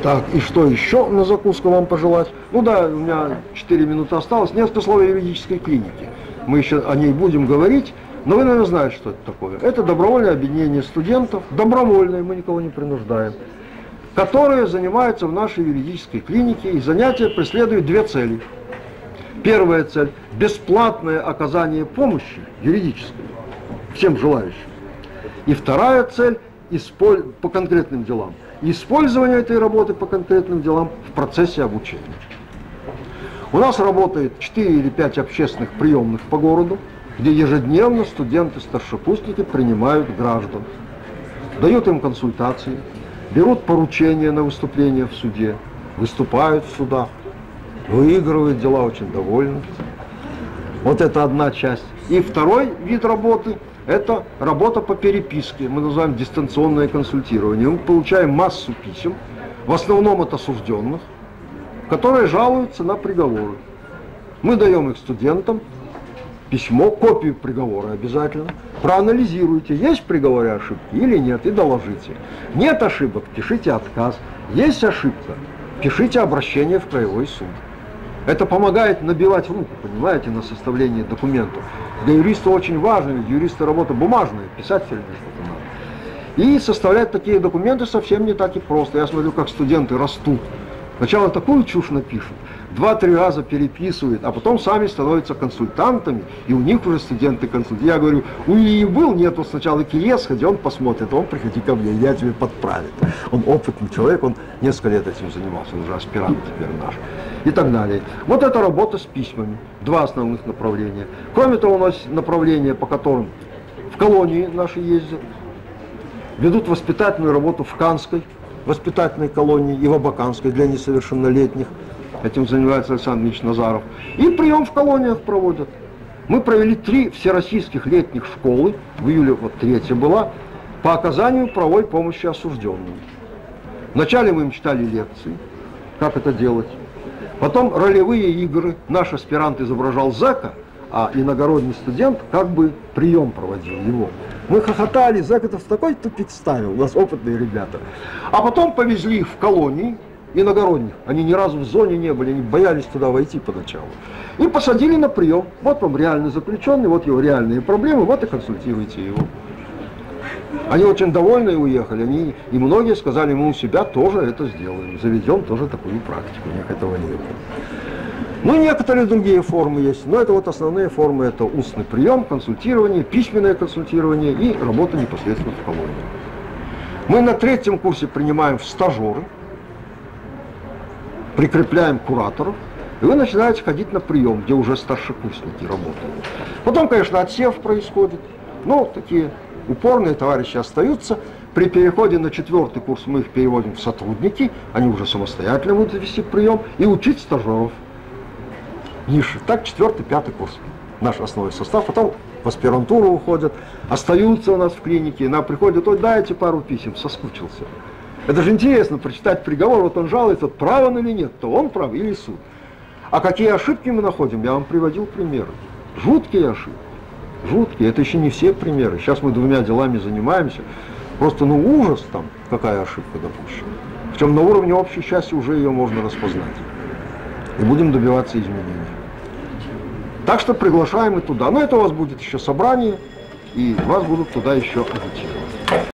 Так, и что еще на закуску вам пожелать? Ну да, у меня 4 минуты осталось. Несколько слов о юридической клинике. Мы еще о ней будем говорить, но вы, наверное, знаете, что это такое. Это добровольное объединение студентов, добровольное, мы никого не принуждаем, которые занимаются в нашей юридической клинике, и занятия преследуют две цели. Первая цель – бесплатное оказание помощи юридической всем желающим. И вторая цель – по конкретным делам. Использование этой работы по конкретным делам в процессе обучения. У нас работает 4 или 5 общественных приемных по городу, где ежедневно студенты-старшекурсники принимают граждан, дают им консультации, берут поручения на выступления в суде, выступают в судах, выигрывают дела, очень довольны. Вот это одна часть. И второй вид работы – это работа по переписке, мы называем дистанционное консультирование. Мы получаем массу писем, в основном от осужденных, которые жалуются на приговоры. Мы даем их студентам, письмо, копию приговора обязательно, проанализируйте, есть в приговоре ошибки или нет, и доложите. Нет ошибок, пишите отказ. Есть ошибка, пишите обращение в краевой суд. Это помогает набивать руку, понимаете, на составление документов. Для юриста очень важно, ведь юриста работа бумажная, писать все время что-то надо. И составлять такие документы совсем не так и просто. Я смотрю, как студенты растут. Сначала такую чушь напишут, 2-3 раза переписывают, а потом сами становятся консультантами, и у них уже студенты консультанты. Я говорю, у Ильи был, нет, вот сначала к Илье сходи, он посмотрит, он приходи ко мне, я тебе подправит. Он опытный человек, он несколько лет этим занимался, он уже аспирант теперь наш. И так далее. Вот это работа с письмами, 2 основных направления. Кроме того, у нас направления, по которым в колонии наши ездят, ведут воспитательную работу в Канской воспитательной колонии и в Абаканской для несовершеннолетних. Этим занимается Александр Ильич Назаров. И прием в колониях проводят. Мы провели 3 всероссийских летних школы, в июле вот 3-я была, по оказанию правовой помощи осужденным. Вначале мы им читали лекции, как это делать. Потом ролевые игры. Наш аспирант изображал зэка, а иногородний студент как бы прием проводил его. Мы хохотали, зэк это в такой тупик ставил, у нас опытные ребята. А потом повезли их в колонии иногородних. Они ни разу в зоне не были, они боялись туда войти поначалу. И посадили на прием. Вот вам реальный заключенный, вот его реальные проблемы, вот и консультируйте его. Они очень довольны и уехали. И многие сказали, мы у себя тоже это сделаем, заведем тоже такую практику. У них этого не было. Ну, некоторые другие формы есть, но это вот основные формы, это устный прием, консультирование, письменное консультирование и работа непосредственно в колонии. Мы на 3-м курсе принимаем в стажеры, прикрепляем кураторов, и вы начинаете ходить на прием, где уже старшекурсники работают. Потом, конечно, отсев происходит, но такие упорные товарищи остаются. При переходе на 4-й курс мы их переводим в сотрудники, они уже самостоятельно будут вести прием и учить стажеров. Ниже. Так 4-й, 5-й курс. Наш основной состав. Потом в аспирантуру уходят, остаются у нас в клинике. Нам приходят, ой, дайте пару писем, соскучился. Это же интересно, прочитать приговор, вот он жалуется, прав он или нет, то он прав или суд. А какие ошибки мы находим, я вам приводил примеры. Жуткие ошибки. Жуткие. Это еще не все примеры. Сейчас мы 2 делами занимаемся. Просто, ну, ужас там, какая ошибка допущена. Причем на уровне общей части уже ее можно распознать. И будем добиваться изменений. Так что приглашаем и туда. Но это у вас будет еще собрание, и вас будут туда еще агитировать.